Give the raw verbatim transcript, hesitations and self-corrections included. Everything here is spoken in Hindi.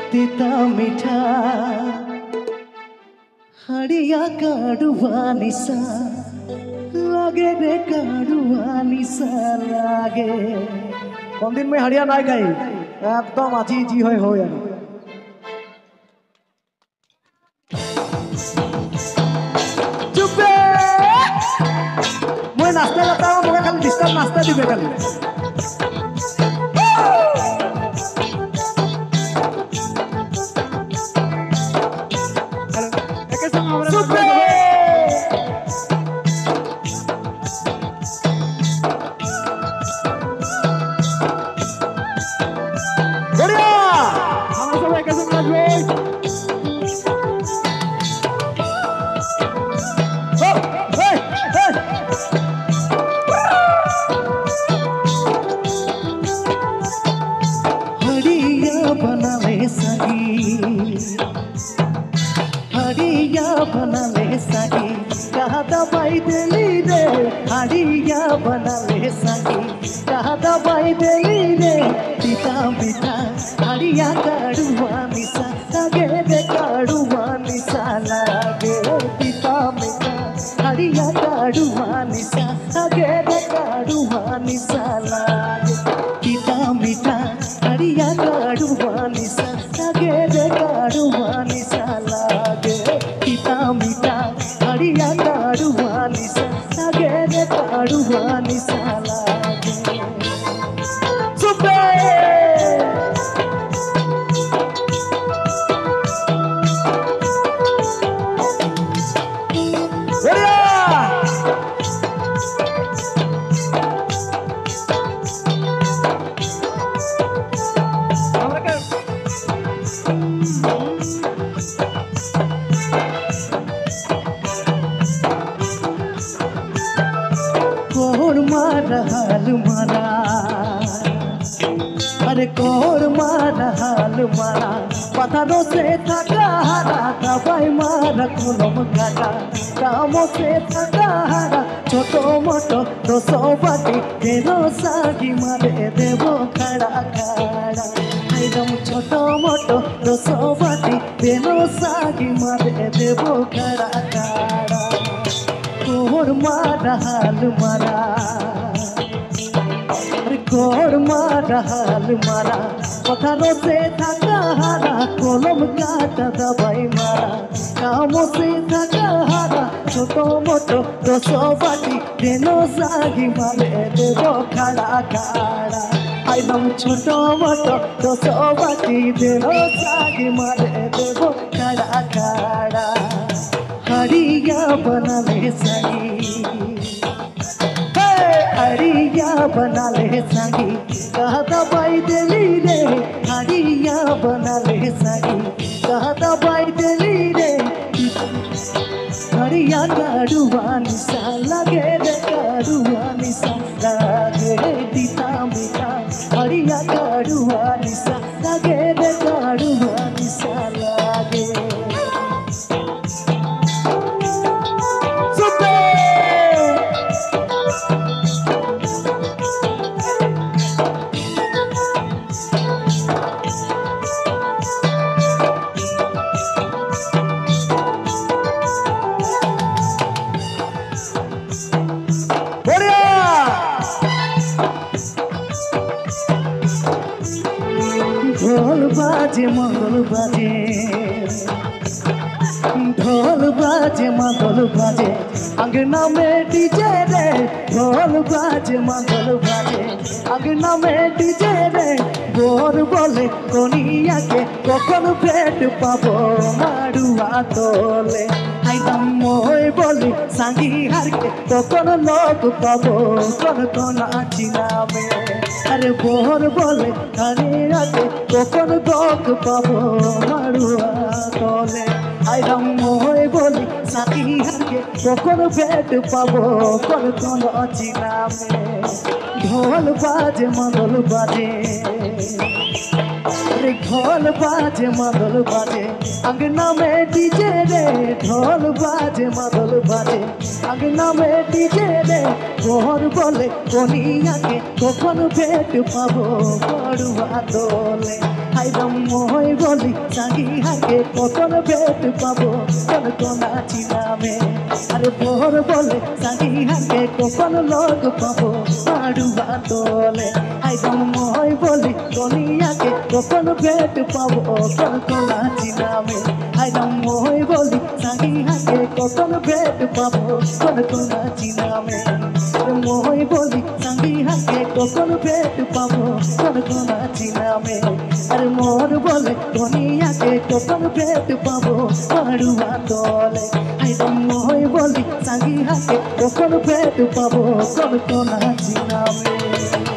तीता मीठा हरिया काड़ुआ निशा लागे रे काड़ुआ निशा लागे। कौन दिन में हरिया ना गई एकदम आजी जी हो हो यार। चुपे मैं नाश्ता करता हूँ मुझे खाली डिस्टर्ब नाश्ता दी बेटा। हरिया बना ले संगी हरिया बना ले संगी कहा दबाई देली रे। हरिया बना ले संगी कहा दबाई देली रे। पिता पिता हरिया काड़ुआ निशा लागे रे काड़ुआ निशा लागे। पिता पिता हरिया काड़ुआ निशा लागे रे काड़ुआ निशा लागे। पिता पिता हरिया काड़ुआ निशा लागे रे काड़ुआ निशा लागे। पिता पिता हरिया काड़ुआ निशा लागे रे काड़ुआ निशा लागे। सुबह हाल मारा अरे कौर मारा हाल मारा पत्थरों से थका हारा दवाई मारा कुलम काटा कामों से थका हारा छोटो मोटो दो सौ बाटी देनो सागी मारे देवो खड़ा खड़ा। एकदम छोटो मोटो दो सौ बाटी देनो सागी मारे देवो खड़ा खड़ा। कौर मारा हाल मारा कौर मारा हाल मारा पत्थरों से थका हारा कलम काटा दवाई मारा कामों से थका हारा छोटो मोटो दो सौ बाटी देनो सागी मारे देवो खड़ा खड़ा। एकदम छोटो मोटो दो सौ बाटी देनो सागी मारे देवो खड़ा खड़ा। हरिया बना ले संगी हरिया बना ले संगी कहा दबाई देली रे। हरिया बना ले संगी कहा दबाई देली रे। हरिया काड़ुआ निशा लागे रे काड़ुआ निशा लागे। तीता मीठा हरिया काड़ुआ निशा लागे रे काड़ुआ निशा लागे। ढोल बाजे मंगल बाजे ढोल बाजे मंगल बाजे अंगना में डीजे रे। ढोल बाजे मंगल बाजे अंगना में डीजे रे। बोर बोले कोनिया के कखन भेट पाबो मारुआ तोले। एकदम मोय बोली सांगी हार के कखन लोग पाबो कोन कोन आचिना में। अरे बोर बोले हरिया के कखन लोग पाबो मारुआ तोले। एकदम मोय बोली सांगी हार के कखन भेट पाबो कोन कोन आचिना में। ढोल बाजे मंगल बाजे अरे ढोल बाजे मंगल बाजे अंगना में डीजे रे। ढोल बाजे मंगल बाजे अंगना में डीजे रे। ভোর বলে কনিয়াকে কখন ভেট পাবো পড়ুয়া দোলে হাইরাম মই বলি সাঙ্গি হাকে কখন ভেট পাবো কোন কোনাচি নামে আরে ভোর বলে সাঙ্গি হাকে কখন লোক পাবো পড়ুয়া দোলে হাইরাম মই বলি কনিয়াকে কখন ভেট পাবো কোন কোনাচি নামে হাইরাম মই বলি সাঙ্গি হাকে কখন ভেট পাবো কোন কোনাচি নামে মই বলি সাঙ্গি হাকে কখন ভেট পাবো কোন কোনাচি নামে আরে মোর বলে কনিয়াকে কখন ভেট পাবো পড়ুয়া দলে হাইরাম মই বলি সাঙ্গি হাকে কখন ভেট পাবো কোন কোনাচি নামে।